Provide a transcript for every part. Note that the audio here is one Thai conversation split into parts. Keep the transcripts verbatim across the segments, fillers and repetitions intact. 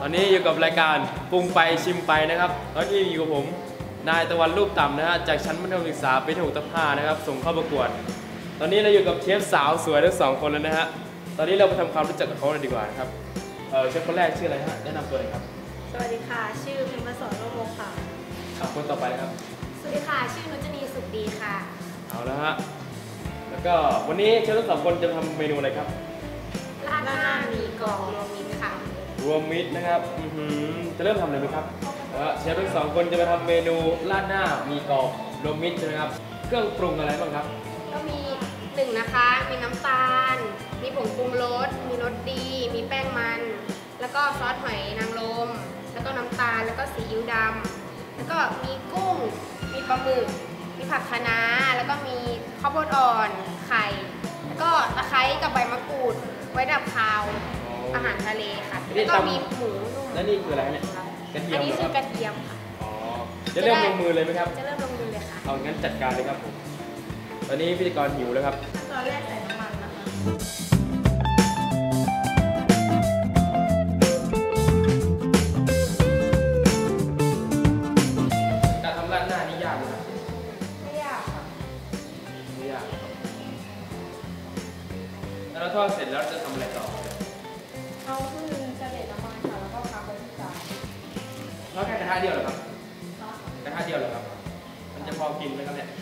อนนี้อยู่กับรายการปรุงไปชิมไปนะครับตอนนี้อยู่กับผมนายตะวันรูปต่ำนะฮะจากชั้นมัธยมศึกษาปีที่หกทับห้านะครับส่งเข้าประกวดตอนนี้เราอยู่กับเชฟสาวสวยทั้งสองคนแล้วนะฮะตอนนี้เราไปทำความรู้จักกับเขาเลยดีกว่านะครับเออเชฟคนแรกชื่ออะไรฮะแนะนำตัวหน่อยครับสวัสดีค่ะชื่อพิมพ์มาสอนโลโมค่ะครับคนต่อไปนะครับสวัสดีค่ะชื่อนุชนีสุขดีค่ะเอาละฮะแล้วก็วันนี้เชฟทั้งสองคนจะทำเมนูอะไรครับราดหน้ามีกรอบรวมมิตรค่ะรวมมิตรนะครับจะเริ่มทำเลยไหมครับเชฟทั้งสองคนจะมาทำเมนูราดหน้ามีกรอบรวมมิตรใช่ไหมครับเครื่องปรุงอะไรบ้างครับก็มีหนึ่งนะคะมีน้ำตาลมีผงปรุงรสมีรสดีมีแป้งมันแล้วก็ซอสหอยนางรมแล้วก็น้ำตาลแล้วก็ซีอิ๊วดำแล้วก็มีกุ้งมีปลาหมึกมีผักคะน้าแล้วก็มีข้าวโพดอ่อนไข่แล้วก็ตะไคร้กับใบมะกรูดไว้ดับคาวอาหารทะเลค่ะแล้วก็มีหมูนุ่มและนี่คืออะไรเนี่ยกระเทียมอันนี้คือกระเทียมค่ะอ๋อจะเริ่มลงมือเลยไหมครับจะเริ่มลงมือเลยค่ะเอางั้นจัดการเลยครับผมตอนนี้พิธีกรหิวแล้วครับตอนแรกใส่น้ำมันนะคะการทำราดหน้านี่ยากไหมครับไม่ยากค่ะไม่ยากครับแล้วเราทอดเสร็จแล้วจะทำอะไรต่อเอาขึ้นเสด็จน้ำมันค่ะแล้วก็พักไว้ที่จานทอดแค่กระทะเดียวเหรอครับกระทะเดียวเหรอครับมันจะพอกินไหมครับเนี่ย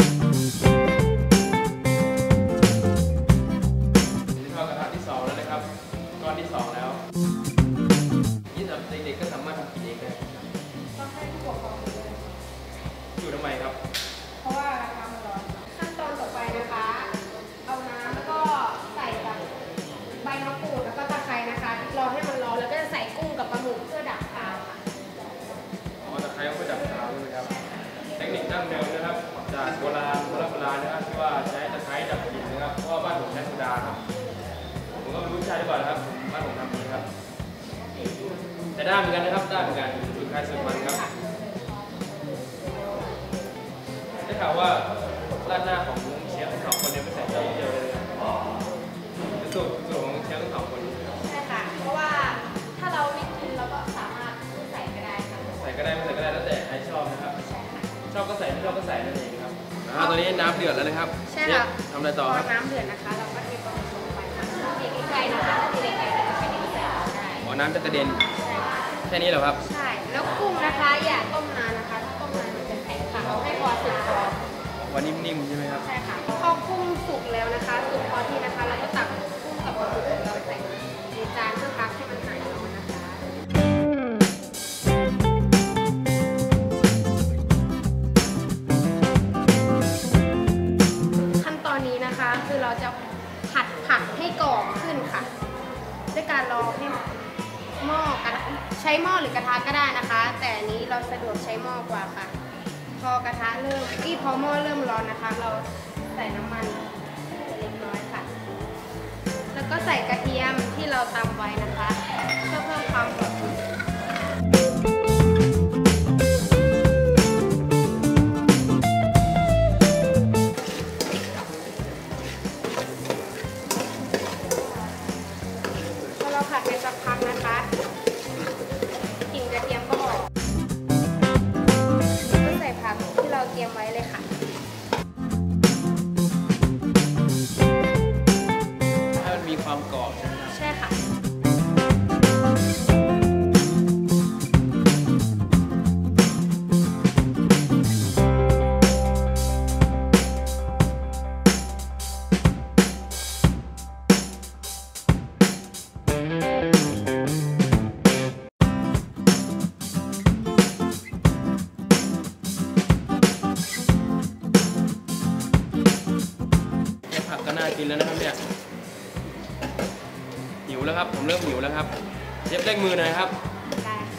นี่ทอดกระทะที่สองแล้วนะครับก้อนที่สองแล้วนี่สำหรับเด็กๆก็สามารถทำกินเองได้ต้องให้ผู้ปกครองดูเลยอยู่ทำไมครับเพราะว่ากระทะมันร้อนขั้นตอนต่อไปนะคะเอาน้ำแล้วก็ใส่กับใบมะกรูดแล้วก็ตะไคร้นะคะรอให้มันร้อนแล้วก็จะใส่กุ้งกับปลาหมึกเพื่อดับคาวค่ะอ๋อตะไคร้เพื่อดับคาวใช่ไหมครับเทคนิคดั้งเดิมนะครับจากโบราณโบราณโบราณนะครับที่ว่าใช้ตะไคร้ดับกลิ่นนะครับเพราะว่าบ้านผมใช้โซดาครับผมก็ไม่รู้ใช่หรือเปล่านะครับบ้านผมทำนี้ครับแต่ได้เหมือนกันนะครับได้เหมือนกันสูตรใครสูตรมันครับได้ข่าวว่าราดหน้าของเชฟทั้งสองคนเนี่ยไม่ใส่เกลือเยอะเลยสูตรสูตรของเชฟทั้งสองคนใช่ค่ะเพราะว่าถ้าเราไม่กินเราก็สามารถใส่ก็ได้ค่ะใส่ก็ได้ไม่ใส่ก็ได้แล้วแต่ใครชอบนะครับชอบก็ใส่ไม่ชอบก็ใส่นั่นเองครับตอนนี้น้ำเดือดแล้วนะครับใช่ค่ะทำอะไรต่อครับน้ำเดือดนะคะเราก็เทปลาหมึกลงไปค่ะตีใกล้ๆนะคะถ้าตีไกลๆจะไม่ได้ใส่ได้อ๋อน้ำจะกระเด็นแค่นี้เหรอครับใช่แล้วกุ้งนะคะอย่าต้มนานนะคะถ้าต้มนานมันจะแข็งค่ะเอาให้พอสุกพอวันนิ่มๆใช่ไหมครับใช่ค่ะพอกุ้งสุกแล้วนะคะสุกพอที่นะคะเราก็ตักกุ้งกับปลาหมึกของเราใส่ในจานเพื่อพักให้มันหายร้อนนะคะขั้นตอนนี้นะคะคือเราจะผัดผัดให้กรอบขึ้นค่ะด้วยการรอให้หม้อกระใช้หม้อหรือกระทะก็ได้นะคะแต่อันนี้เราสะดวกใช้หม้อกว่าค่ะพอกระทะเริ่มอีพอหม้อเริ่มร้อนนะคะเราใส่น้ำมันเล็กน้อยค่ะแล้วก็ใส่กระเทียมที่เราตำไว้นะคะเพื่อเพิ่มความกรอบพอเราผัดไปสักพักนะคะกลิ่นกระเทียมก็ออกก็ใส่ผักที่เราเตรียมไว้เลยค่ะให้มันมีความกรอบใช่ไหมครับใช่ค่ะผักก็น่ากินแล้วนะครับเนี่ยหิวแล้วครับผมเริ่มหิวแล้วครับเชฟเร่งมือหน่อยครับได้ค่ะ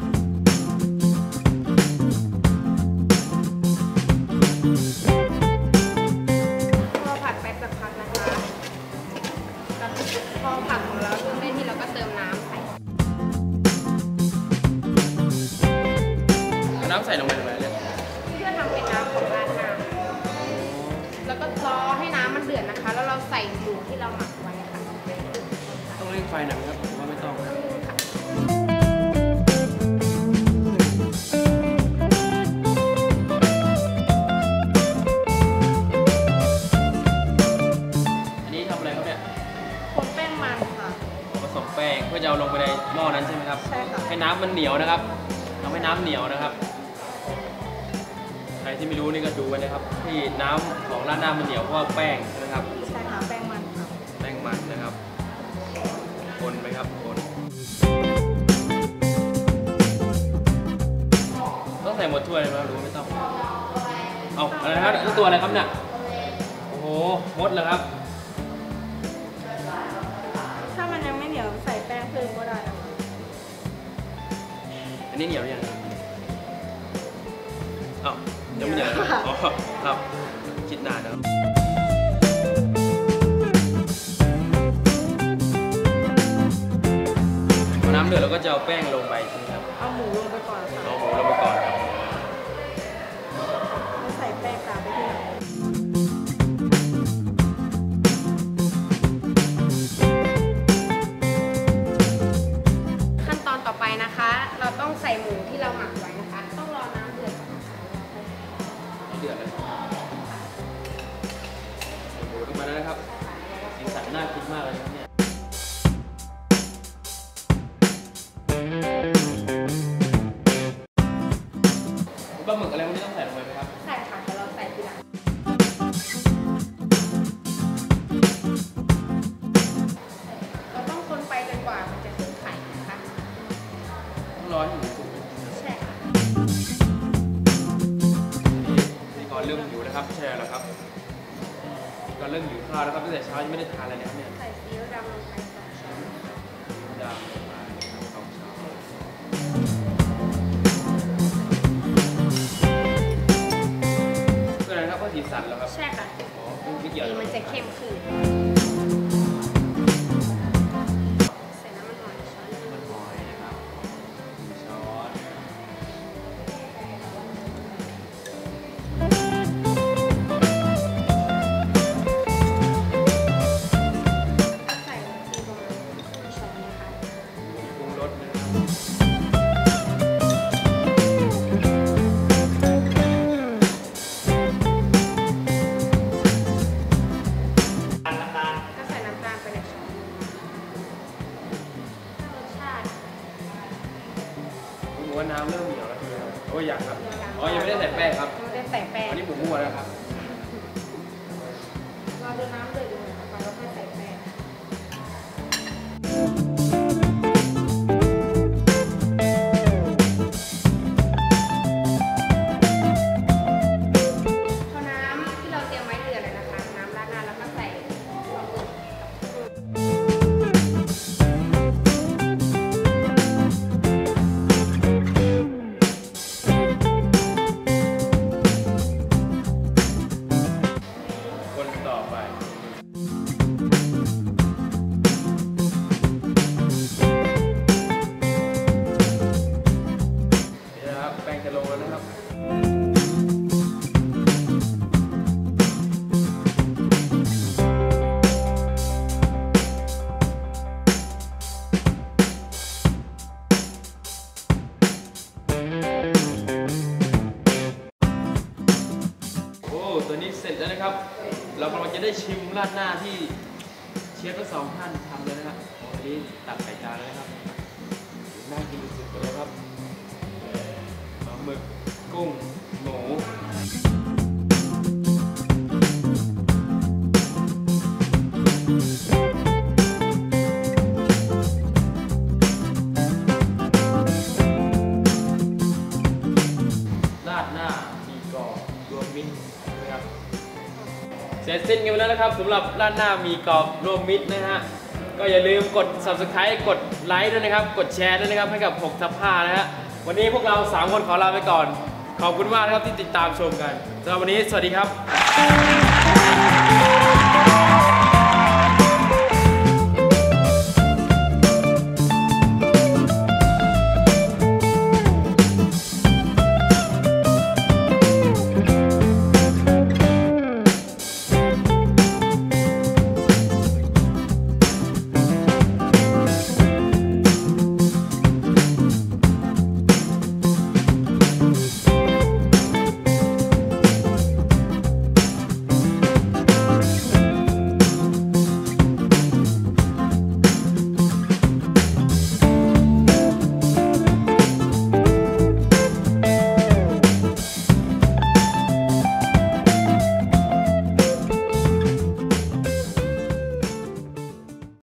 พอผัดไปสักพักนะคะพอผักของเราเริ่มได้ที่เราก็เติมน้ำใส่น้ำใส่ลงไปทำไมเนี่ยเพื่อทำเป็นน้ำของราดหน้าแล้วก็รอให้น้ำมันเดือดนะคะแล้วเราใส่หมูที่เราหมักไว้ค่ะต้องเร่งไฟหน่อยครับว่าไม่ต้องค่ะมันค่ะผสมแป้งเพื่อจะเอาลงไปในหม้อนั้นใช่ไหมครับใช่ค่ะให้น้ำมันเหนียวนะครับทำให้น้ำเหนียวนะครับใครที่ไม่รู้นี่ก็ดูไว้นะครับที่น้ำของราดหน้ามันเหนียวเพราะว่าแป้งใช่ไหมครับใช่ค่ะแป้งมันค่ะแป้งมันนะครับคนไหมครับคนต้องใส่หมดถ้วยเลยไหมหรือว่าไม่ต้องเอาอะไรนะครับนี่ตัวอะไรครับเนี่ยโอ้โหมดเหรอครับถ้ามันยังไม่เหนียวใส่แป้งเพิ่มก็ได้นะคะอันนี้เหนียวหรือยังอ้าวยังไม่เหนียวอ๋อครับคิดนานนะครับพอน้ำเดือดเราก็จะเอาแป้งลงไปใช่ไหมครับเอาหมูลงไปก่อนค่ะเอาหมูลงไปก่อนครับแล้วใส่แป้งตามไปที่หลังขั้นตอนต่อไปนะคะ เราต้องใส่หมูที่เราหมักไว้นะคะ ต้องรอน้ำเดือดก่อนนะคะเดือดเลยหมูลงมาแล้วนะครับสีสันน่ากินมากเลยครับเนี่ยปลาหมึกอะไรพวกนี้ต้องใส่ลงไปไหมครับใส่ค่ะเดี๋ยวเราใส่ทีหลังเราต้องคนไปจนกว่ามันจะขึ้นไข่นะคะต้องร้อนอยู่ใช่ค่ะนี่ก่อนเริ่มหิวนะครับใช่แล้วครับก่อนเริ่มหิวข้าวแล้วครับตั้งแต่เช้ายังไม่ได้ทานอะไรนะครับเนี่ยใส่ซีอิ๊วดำลงไปสองช้อนดาวมาสองช้อนเพื่ออะไรครับเพื่อสีสันแล้วครับใช่ค่ะอ๋อไม่เกี่ยวสีมันจะเข้มขึ้นใส่น้ำมันหอยช้อนหนึ่งมันหอยนะครับช้อนใส่ทีประมาณครึ่งช้อนนะคะปรุงรสนะครับก็ใส่น้ำตาลไปในช้อนหนึ่งรสชาติผมว่าน้ำเริ่มเหนียวแล้วใช่ไหมครับโอ้ยยังครับอ๋อยังไม่ได้ใส่แป้งครับไม่ได้ใส่แป้งอันนี้ผมมั่วแล้วครับเราดูน้ำเดือดอยู่นะคะแล้วค่อยใส่แป้งพอน้ำที่เราเตรียมไว้เดือดเลยนะคะ น้ำราดหน้าแล้วก็ใส่ปลาหมึกกับกุ้งคนต่อไปนี่นะครับแป้งจะลงแล้วนะครับโอ้ตัวนี้เสร็จแล้วนะครับ เรากำลังจะได้ชิมราดหน้าที่เชฟทั้งสองท่านทำเลยนะครับวันนี้ตักใส่จานเลยนะครับน่ากินสุดๆเลยครับปลาหมึกกุ้งหมูราดหน้ามีกรอบรวมมิตรนะครับเสร็จสิ้นกันไปแล้วนะครับสำหรับราดหน้ามีกรอบรวมมิตรนะฮะก็อย่าลืมกด ซับสไครบ์ กดไลค์ด้วยนะครับกดแชร์ด้วยนะครับให้กับหกทับห้านะฮะวันนี้พวกเราสามคนขอลาไปก่อนขอบคุณมากนะครับที่ติดตามชมกันสำหรับวันนี้สวัสดีครับ